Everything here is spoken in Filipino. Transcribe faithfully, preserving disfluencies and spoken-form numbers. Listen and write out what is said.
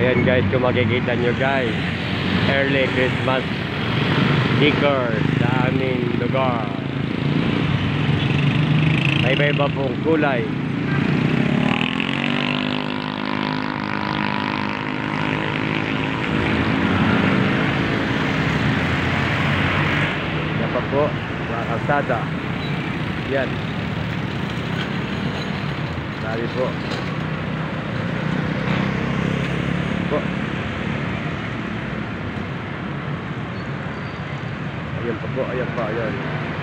Ayan guys, kung makikita nyo guys, early Christmas stickers sa aming lugar. May iba-iba pong kulay. Yan pa po, mga kalsada. Yan. Dali po. Po. Ayan pa po, ayan pa, ayan.